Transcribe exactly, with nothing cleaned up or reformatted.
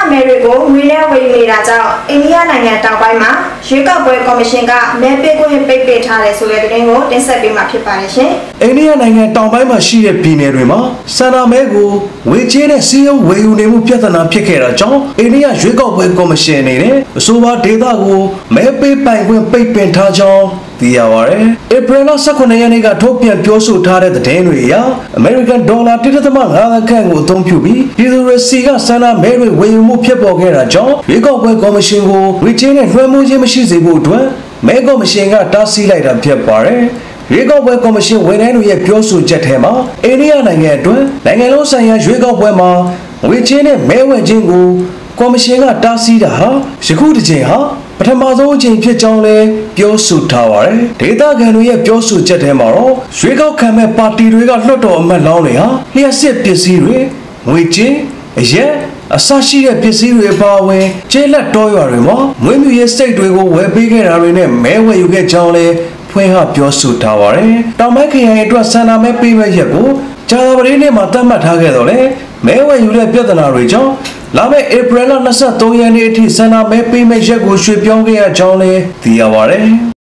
မဲတွေကိုငွေနဲ့ဝယ်နေတာကြောင့်အိန္ဒိယနိုင်ငံတောင်ပိုင်းမှာရွေးကောက်ပွဲကော်မရှင်ကမဲပေးခွင့်ပိတ်ပင်ထားတယ်ဆိုတဲ့သတင်းကိုတင်ဆက်ပေးမှာဖြစ်ပါတယ်ရှင်။အိန္ဒိယနိုင်ငံတောင်ပိုင်းမှာရှိတဲ့ပြည်နယ်တွေမှာဆန္ဒမဲကိုဝေချေးတဲ့စီးရုံးဝယ်ယူနေမှုပြဿနာဖြစ်ခဲ့တာကြောင့်အိန္ဒိယရွေးကောက်ပွဲကော်မရှင်အနေနဲ့အဆိုပါဒေသကိုမဲပေးပိုင်ခွင့်ပိတ်ပင်ထားကြောင်းသိရပါတယ်။ဧပြီလ十九ရက်နေ့ကထုတ်ပြန်ပြောဆိုထားတဲ့သတင်းတွေအရအမေရိကန်ဒေါ်လာတစ်ဒသမ ငါးသန်းခန့်ကိုအသုံးပြုပြီးပြည်သူတွေစီကဆန္ဒမဲတွေဝယ်ယူမှုဖြစ်ပေါ်ခဲ့တာကြောင့်ရွေးကောက်ပွဲကော်မရှင်ကိုဝေချေးနဲ့လွှမ်းမိုးခြင်းမရှိစေဖို့အတွက်မဲကော်မရှင်ကတားဆီးလိုက်တာဖြစ်ပါတယ်။ရွေးကောက်ပွဲကော်မရှင်ဝန်ထမ်းတွေရဲ့ပြောဆိုချက်ထဲမှာအိန္ဒိယနိုင်ငံအတွက်နိုင်ငံလုံးဆိုင်ရာရွေးကောက်ပွဲမှာဝေချေးနဲ့မဲဝယ်ခြင်းကိုကော်မရှင်ကတားဆီးတာဟာယခုတစ်ချိန်ဟာပထမဆုံးအချိန်ဖြစ်ကြောင်းလည်းပြောဆိုထားပါတယ်။ဒေသခံတွေရဲ့ပြောဆိုချက်ထဲမှာတော့ရွေးကောက်ခံမဲ့ပါတီတွေကလွှတ်တော်အမတ်လောင်းတွေဟာလျှက်စစ်ပစ္စည်းတွေငွေကြေးအရက်အစရှိတဲ့ပစ္စည်းတွေပါဝင်ကျေးလက်တော်ရွာတွေမှာမွေးမြူရေးစိတ်တွေကိုဝယ်ပေးခဲ့တာတွေနဲ့မဲဝယ်ယူခဲ့ကြောင်းလည်းဖွင့်ဟပြောဆိုထားပါတယ်။တောင်ပိုင်းခရိုင်အတွက်ဆန္ဒမဲပေးမဲ့ရက်ကိုကြာသပတေးနေ့မှာသတ်မှတ်ထားခဲ့တော့လေမဲဝယ်ယူတဲ့ပြဿနာတွေကြောင့်လာမယ့်ဧပြီလ၂၃ရက်နေ့အထိဆန္ဒမဲပေးမဲ့ရက်ကိုရွှေ့ပြောင်းခဲ့ရကြောင်းလည်းသိရပါတယ်။